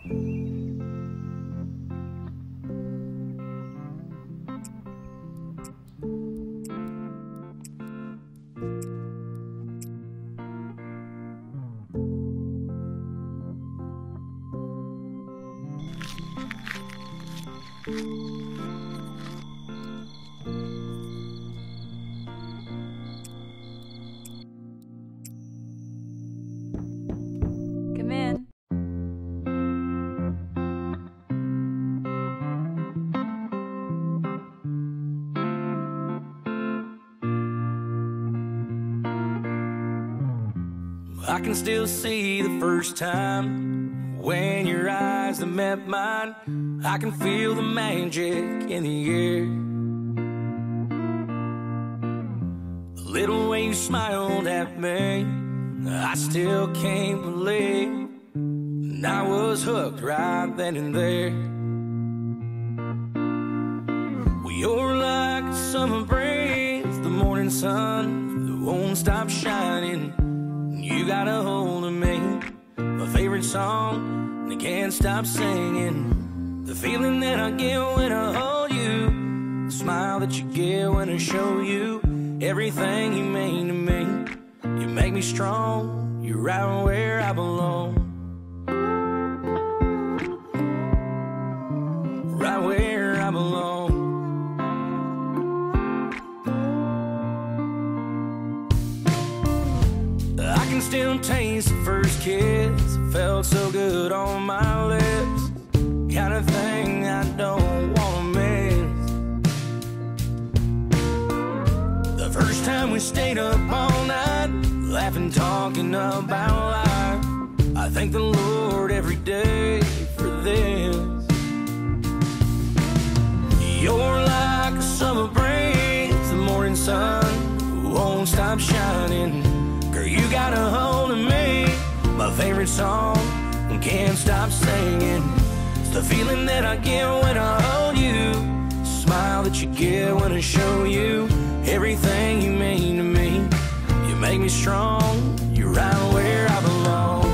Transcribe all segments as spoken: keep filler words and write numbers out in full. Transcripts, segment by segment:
Come in. I can still see the first time when your eyes have met mine. I can feel the magic in the air. The little way you smiled at me, I still can't believe. And I was hooked right then and there. Well, you're like a summer breeze, the morning sun that won't stop shining. You got a hold of me, my favorite song, and I can't stop singing. The feeling that I get when I hold you, the smile that you get when I show you everything you mean to me. You make me strong, you're right where I belong. Right where I belong. I can still taste the first kiss. It felt so good on my lips. Kind of thing I don't wanna miss. The first time we stayed up all night, laughing, talking about life. I thank the Lord every day for this. You're like a summer breeze, the morning sun won't stop shining. Girl, you got a hold of me, my favorite song, and can't stop singing. It's the feeling that I get when I hold you, the smile that you get when I show you everything you mean to me. You make me strong, you're right where I belong.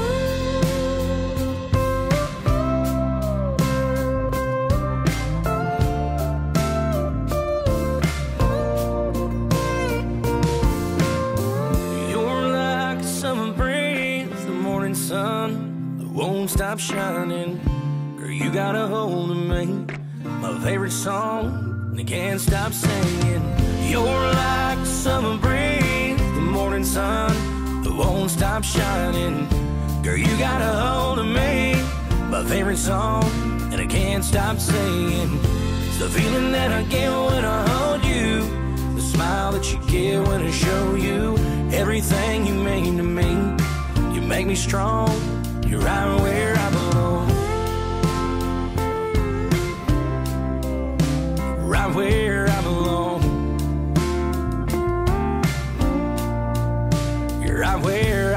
Sun that won't stop shining. Girl, you got a hold of me, my favorite song, and I can't stop singing. You're like a summer breeze, the morning sun that won't stop shining. Girl, you got a hold of me, my favorite song, and I can't stop singing. It's the feeling that I get when I hold you, the smile that you get when I show you everything you mean to me. You make me strong, you're right where I belong. Right where I belong. You're right where